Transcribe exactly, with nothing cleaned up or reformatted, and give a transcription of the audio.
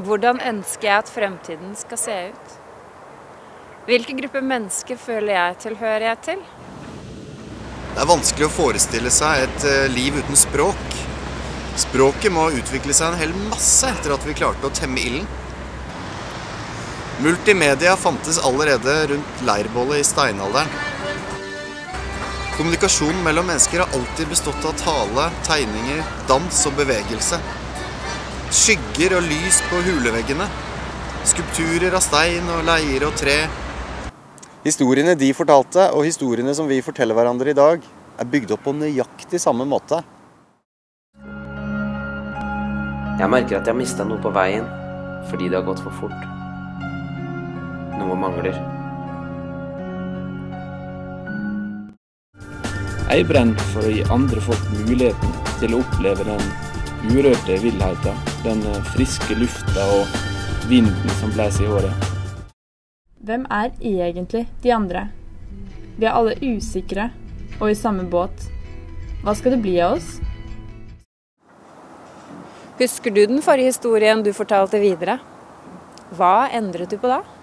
Hvordan ønsker jeg at fremtiden skal se ut? Hvilke gruppe mennesker føler jeg tilhørighet til? Det er vanskelig å forestille seg et liv uten språk. Språket må utvikle seg en hel masse etter at vi klarte å temme ilden. Multimedia fantes allerede rundt leirbålet i steinalderen. Kommunikasjonen mellom mennesker har alltid bestått av tale, tegninger, dans og bevegelse. Skygger og lys på huleveggene. Skulpturer av stein og leire og tre. Historiene de fortalte, og historiene som vi forteller hverandre i dag, er bygd opp på nøyaktig samme måte. Jeg merker at jeg har mistet noe på veien, fordi det har gått for fort. Noe mangler. Jeg brenner for å gi andre folk muligheten til å oppleve den urørte villheten, den friske lufta og vinden som blåser i håret. Hvem er egentlig de andre? Vi er alle usikre og i samme båt. Hva skal det bli av oss? Husker du den forrige historien du fortalte videre? Hva endret du på da?